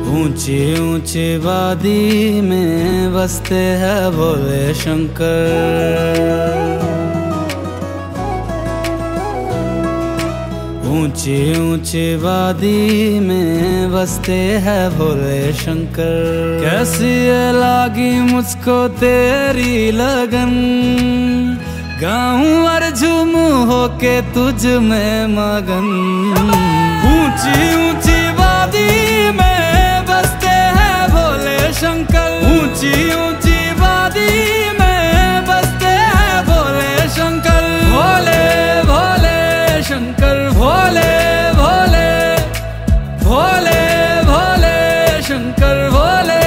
ऊंची ऊंची वादी में बसते हैं भोले शंकर। ऊंची ऊंची वादी में बसते हैं भोले शंकर। कैसी लागी मुझको तेरी लगन, गाऊं और झूमूं होके तुझ में मगन। ऊंची ऊंची वादी में बसते हैं भोले शंकर। ऊंची ऊंची वादी में बसते हैं भोले शंकर। भोले भोले शंकर, भोले भोले भोले भोले शंकर भोले।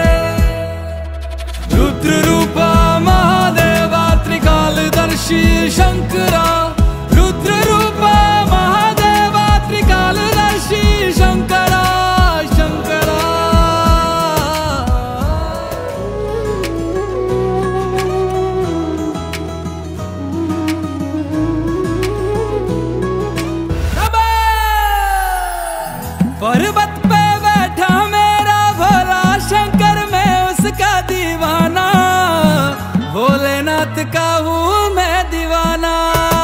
रुद्र रूपा महादेवा त्रिकालदर्शी शंकरा। रुद्र रूपा महादेवा त्रिकालदर्शी शंकरा शंकरा। पर्वत पे बैठा मेरा भोला शंकर, मैं उसका दीवाना। भोलेनाथ का हूँ मैं दीवाना।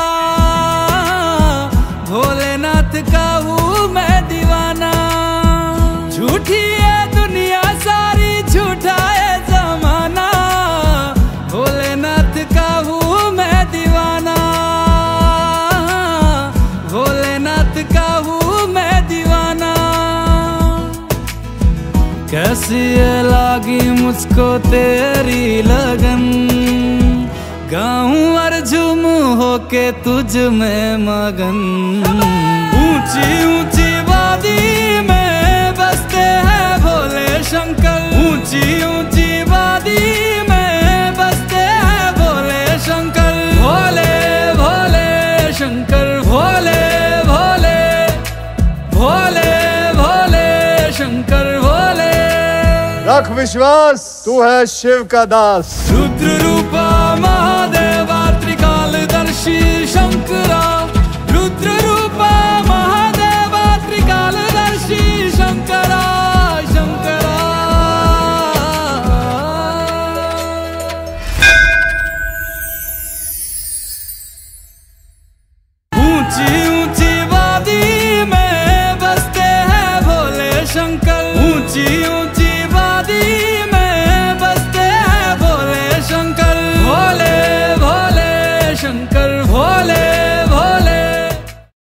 भोलेनाथ का हूँ मैं दीवाना। झूठी है दुनिया सारी, झूठा है जमाना। भोलेनाथ का हूँ मैं दीवाना। भोलेनाथ का हूँ मैं दीवाना। कैसी लागी मुझको तेरी लगन, गाऊं और झूमूं होके तुझ में मगन। ऊंची ऊंची वादी में बसते हैं भोले शंकर। ऊंची ऊंची वादी में बसते हैं भोले शंकर। भोले भोले शंकर, भोले भोले भोले भोले शंकर भोले। रख विश्वास, तू है शिव का दास। रुद्र रूपा महादेवा त्रिकालदर्शी शंकरा।